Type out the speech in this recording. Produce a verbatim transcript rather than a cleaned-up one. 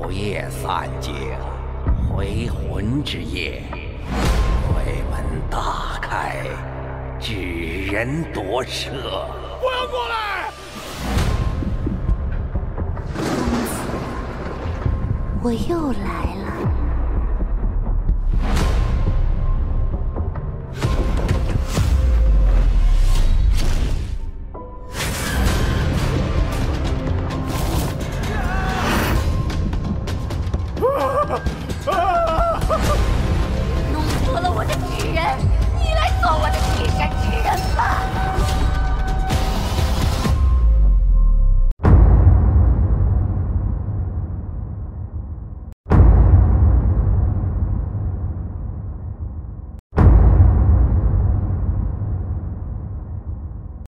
午夜三更，回魂之夜，鬼门大开，举人夺舍。 不要过来！ 公子，我又来了。